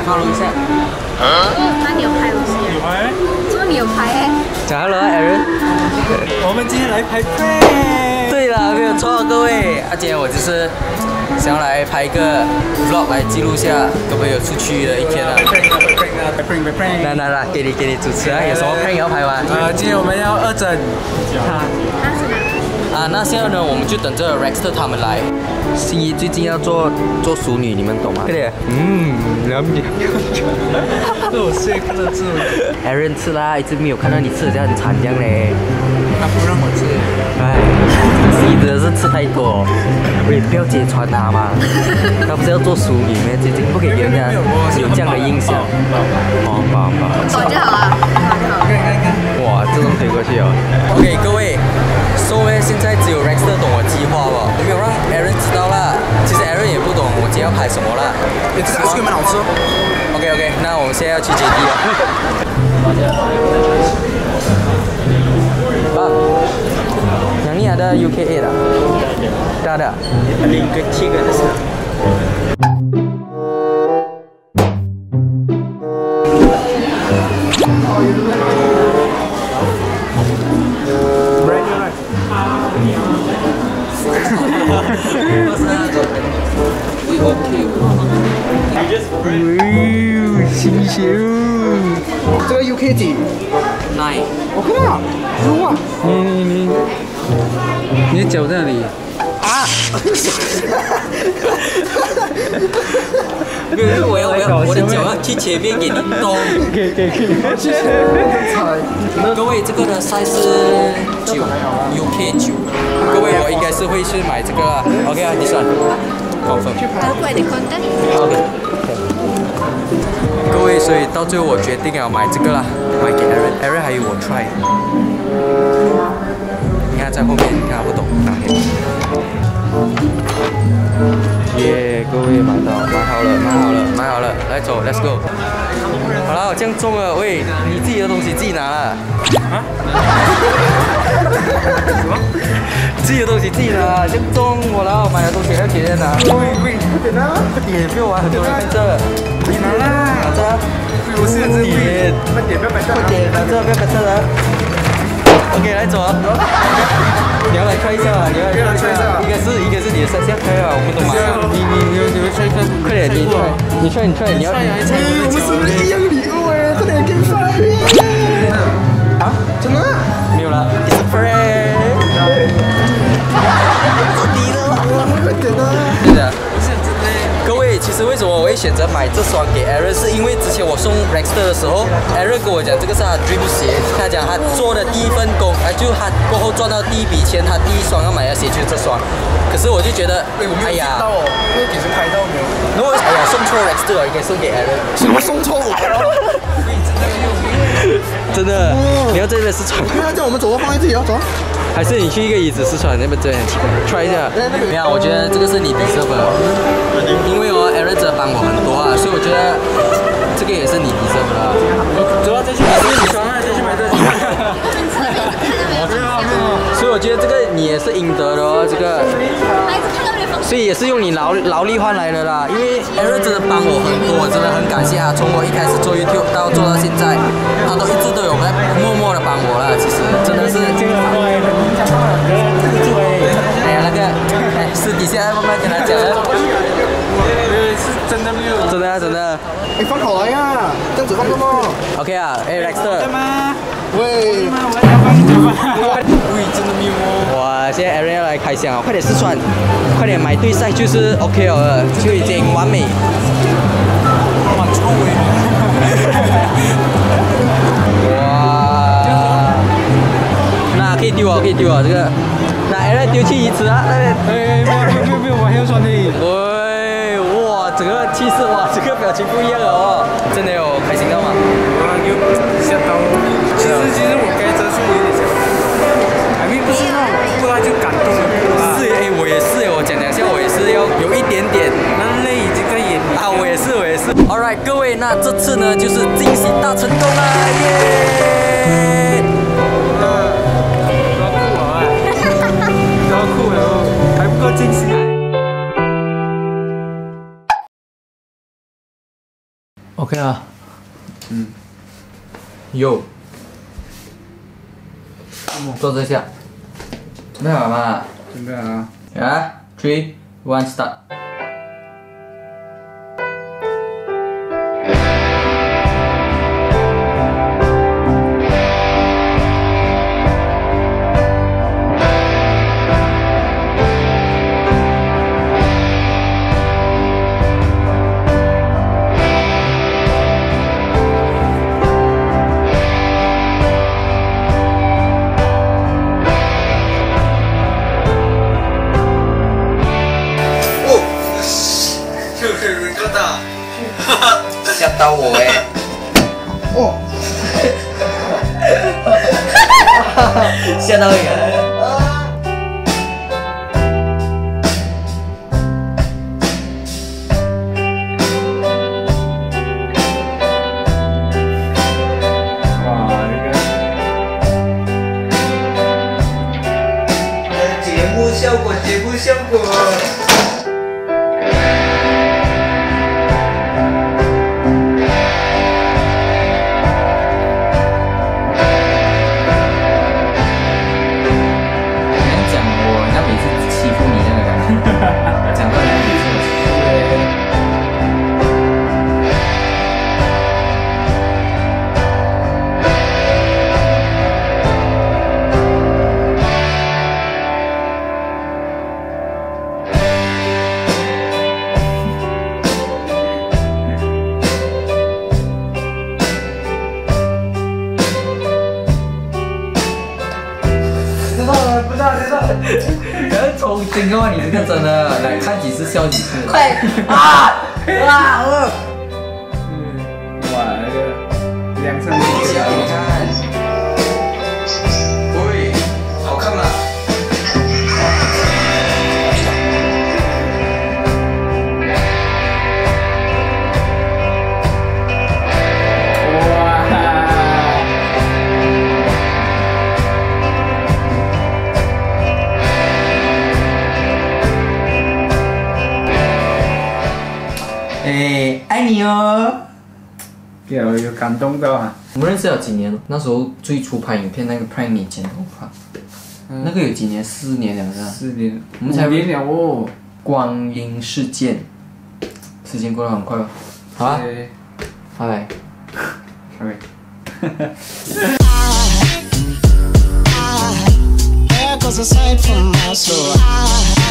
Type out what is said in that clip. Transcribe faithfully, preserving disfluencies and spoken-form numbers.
follow 一下。 那你有拍东西？ 有拍？ 怎么你有拍哎？ 讲 hello Aaron。 我们今天来拍 prank。对了，没有错，各位。啊，今天我就是想要来拍一个 vlog 来记录一下跟朋友出去的一天啊。 拍 prank 拍 prank。 来来来，给你给你主持啊，有什么 prank 要拍完？ 呃，今天我们要二整他。 他是哪？ 啊，那现在呢，我们就等着 Rexter 他们来。心怡最近要做做熟女，你们懂吗？对。嗯，两秒。 这我现在看得住。 Aaron 吃啦，一直没有看到你吃的这样很惨这样嘞。 他不让我吃。 哎，心怡真的是吃太多，喂，不要揭穿他嘛。他不是要做熟女咩？最近不可以给人家有这样的印象。哦，饱饱。 饱就好了。 哇，自动推过去哦。OK， 各位。So 呢，现在只有 Rexter 懂我计划吧，没有让 Aaron 知道啦。其实 Aaron 也不懂我今天要拍什么啦。 这个 ice cream 蛮好吃哦。 OK OK， 那我们现在要去接地了。Bang, yang ni ada U K eight tak? Tak ada. Paling kecil kat atas. Wow, 新鲜。 这个 U K 几 ？Nine。 我看到，哇！你你你，你的脚在哪里？ 啊！没有，我要我要我的脚要去前面给你动。 给给给，谢谢。 各位，这个的 size 是九 U K 九。各位，我应该是会去买这个啦。OK 啊，你算。高分。 德国的 content。 OK。各位，所以到最后我决定要买这个啦，买给 Aaron，Aaron 还有我 try。你看在后面，你看他不懂，拿给你。耶，各位买到，买好了，买好了，买好了，来走 ，Let's go。好了，这样中了，喂，你自己的东西自己拿了。啊？什么？自己的东西自己拿，这样中我了，买的东西还要别人拿。喂喂，快点啊！快点，不要玩，很多人看这。你拿啦，拿着。 我是真点，快点，不要摆这。 快点，拿着，不要摆这了。OK， 来走啊！你要来看一下啊！你要来看一下，一个是一个是你的三下开啊，我们都买了。 你你你你们穿一看， 快点，你你穿你穿你要。 哎，我们是不是一样礼物哎？快点给穿。啊？真的？ 没有了 ，It's a friend。低了啦！ 快点啊！ 对的。各位，其实为什么我会选择买这双给 Aaron， 是因为之前我送 Rexter 的时候 ，Aaron 跟我讲这个是他的 dream 鞋，他讲他做的第一份工，啊，就他过后赚到第一笔钱，他第一双要买的鞋就是这双。可是我就觉得，哎呀， 到哦，那个给谁拍到没有？ 然后哎呀，送错 Rexter 应该送给 Aaron。 什么送错我？ 真的，你要在这边试穿。 那叫我们走吧，放在这里啊，走。 还是你去一个椅子试穿，那边真的很奇怪 ，try 一下。没有，我觉得这个是你 deserve 的，因为哦 ，Aaron 真的帮我很多啊，所以我觉得这个也是你 deserve 的。走啊，再去买这个，你穿啊，再去买这个。所以我觉得这个你也是应得的哦，这个。所以也是用你劳劳力换来的啦，因为 Aaron 真的帮我很多，我真的很感谢他。从我一开始做 YouTube 到做到现在，他都一直都有在默默的帮我啦。其实真的是。哎呀，那个，哎，私底下慢慢跟他讲。 是真的没有。 真的啊，真的。 哎，放好了呀，这样子放的吗 ？OK 啊，哎 ，Rexter。 喂。喂，真的没有哦。 哇，现在 Aaron 要来开箱啊，快点试穿，快点买对 size 就是 OK 了，就已经完美。 哇，臭哎！ 哇，那可以丢啊，可以丢啊，这个，那 Aaron 丢去鱼池啊，那边。 哎，没有没有没有，我还要穿的。 喂，哇，整个气势哇，这个表情不一样了哦，真的有开心到吗？ 啊，有吓到。其实其实我该遮是有点像，还没不是那种不然就感动了。 是哎，我也是哎，我讲两下，我也是要有一点点， 那泪已经在眼里啊，我也是我也是。All right， 各位，那这次呢就是惊喜大成功啦，耶！ 多酷啊！多酷了，还不够惊喜。 OK 啊。 嗯。 有。坐这下。准备好了吗？ 准备好了。 啊 ，three, one, start。吓到我哎！哦，吓到你了。 哇，这个节目效果，节目效果。不要抽筋哦！你这个真的，来看几次笑几次。快啊啊呃！ 嗯，哇，那个两层你看，喂，好看吗？哎，爱你哦！ 有有感动到啊！ 我们认识了几年了？那时候最初拍影片那个 prank 你剪头发，嗯、那个有几年？四年了是吧？ 四年， 我们才五年了哦。 光阴似箭，时间过得很快哦。好啊，拜拜。 拜拜。 There goes a sight from my soul.